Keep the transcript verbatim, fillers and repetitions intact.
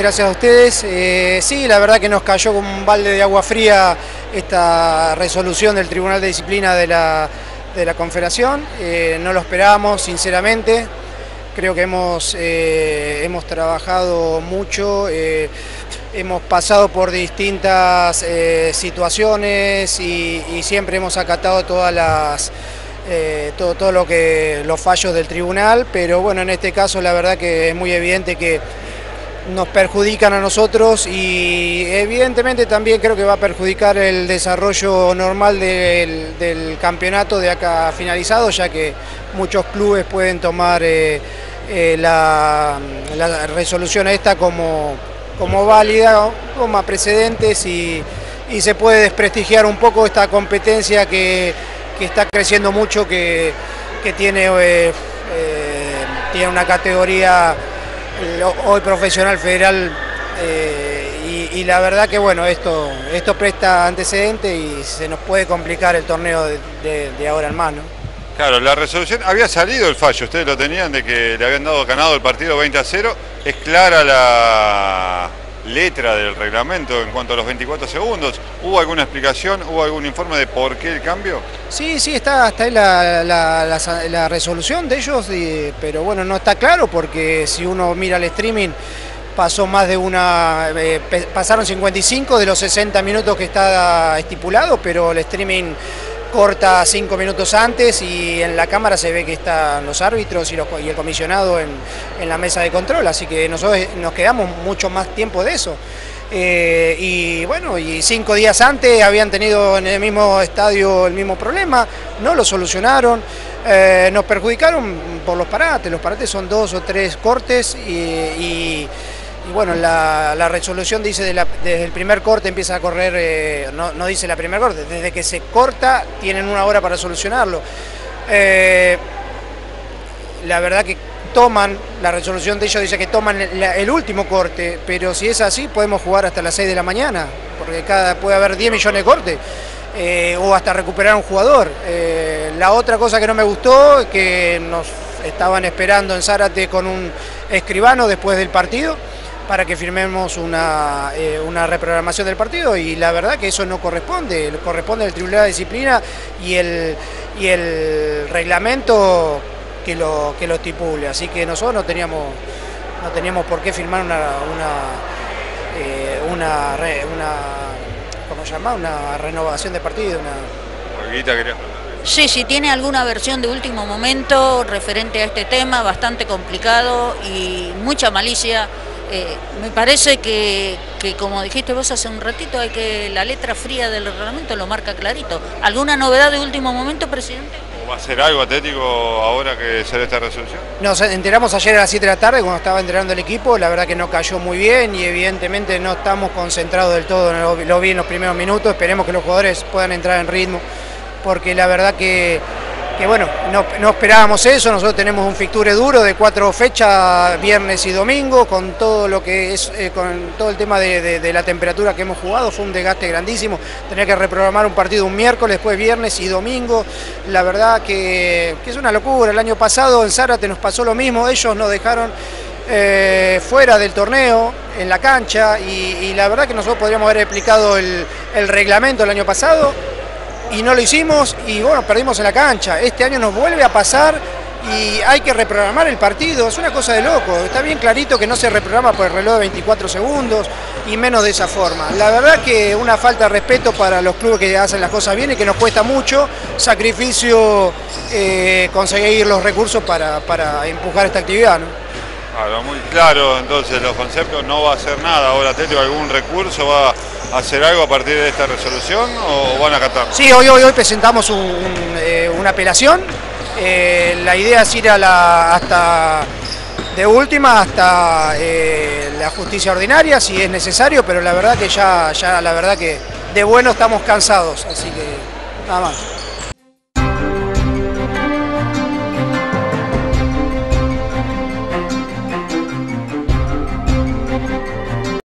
Gracias a ustedes. Eh, sí, la verdad que nos cayó como un balde de agua fría esta resolución del Tribunal de Disciplina de la, de la Confederación. Eh, no lo esperábamos, sinceramente. Creo que hemos, eh, hemos trabajado mucho, eh, hemos pasado por distintas eh, situaciones y, y siempre hemos acatado todas las, eh, todo, todo lo que los fallos del tribunal, pero bueno, en este caso la verdad que es muy evidente que nos perjudican a nosotros y evidentemente también creo que va a perjudicar el desarrollo normal del, del campeonato de acá finalizado, ya que muchos clubes pueden tomar eh, eh, la, la resolución esta como, como válida, como precedentes y, y se puede desprestigiar un poco esta competencia que, que está creciendo mucho, que, que tiene, eh, eh, tiene una categoría hoy profesional federal eh, y, y la verdad que bueno, esto, esto presta antecedente y se nos puede complicar el torneo de, de, de ahora en más, ¿no? Claro, la resolución, había salido el fallo, ustedes lo tenían de que le habían dado ganado el partido veinte a cero, es clara la letra del reglamento en cuanto a los veinticuatro segundos. ¿Hubo alguna explicación, hubo algún informe de por qué el cambio? Sí, sí, está, está ahí la, la, la, la resolución de ellos, y, pero bueno, no está claro porque si uno mira el streaming pasó más de una, eh, pasaron cincuenta y cinco de los sesenta minutos que está estipulado, pero el streaming corta cinco minutos antes y en la cámara se ve que están los árbitros y, los, y el comisionado en, en la mesa de control, así que nosotros nos quedamos mucho más tiempo de eso. Eh, y bueno, y cinco días antes habían tenido en el mismo estadio el mismo problema, no lo solucionaron, eh, nos perjudicaron por los parates, los parates son dos o tres cortes y, y Y bueno, la, la resolución dice de la, desde el primer corte empieza a correr, eh, no, no dice la primer corte, desde que se corta tienen una hora para solucionarlo. Eh, la verdad que toman, la resolución de ellos dice que toman el, el último corte, pero si es así podemos jugar hasta las seis de la mañana, porque cada, puede haber diez millones de cortes, eh, o hasta recuperar un jugador. Eh, la otra cosa que no me gustó es que nos estaban esperando en Zárate con un escribano después del partido, para que firmemos una, eh, una reprogramación del partido y la verdad que eso no corresponde, corresponde al Tribunal de Disciplina y el, y el reglamento que lo, que lo estipule, así que nosotros no teníamos, no teníamos por qué firmar una, una, eh, una, re, una, ¿cómo se llama? Una renovación de partido. Una... Olguita, quería... Sí, sí, tiene alguna versión de último momento referente a este tema, bastante complicado y mucha malicia. Eh, me parece que, que, como dijiste vos hace un ratito, hay que la letra fría del reglamento lo marca clarito. ¿Alguna novedad de último momento, presidente? ¿O va a ser algo Atlético ahora que sale esta resolución? Nos enteramos ayer a las siete de la tarde cuando estaba entrenando el equipo, la verdad que no cayó muy bien y evidentemente no estamos concentrados del todo, lo, lo vi en los primeros minutos, esperemos que los jugadores puedan entrar en ritmo, porque la verdad que... que bueno, no, no esperábamos eso, nosotros tenemos un fixture duro de cuatro fechas, viernes y domingo, con todo lo que es, eh, con todo el tema de, de, de la temperatura que hemos jugado, fue un desgaste grandísimo, tener que reprogramar un partido un miércoles, después viernes y domingo, la verdad que, que es una locura. El año pasado en Zárate nos pasó lo mismo, ellos nos dejaron eh, fuera del torneo, en la cancha, y, y la verdad que nosotros podríamos haber explicado el, el reglamento el año pasado, y no lo hicimos y bueno, perdimos en la cancha. Este año nos vuelve a pasar y hay que reprogramar el partido, es una cosa de loco. Está bien clarito que no se reprograma por el reloj de veinticuatro segundos y menos de esa forma. La verdad que una falta de respeto para los clubes que hacen las cosas bien y que nos cuesta mucho sacrificio eh, conseguir los recursos para, para empujar esta actividad, ¿no? Claro, muy claro, entonces los conceptos, no va a hacer nada ahora Atlético, algún recurso, va a hacer algo a partir de esta resolución o van a acatar. Sí, hoy, hoy, hoy presentamos un, un, eh, una apelación, eh, la idea es ir a la, hasta, de última hasta eh, la justicia ordinaria si es necesario, pero la verdad que ya, ya la verdad que de bueno estamos cansados, así que nada más.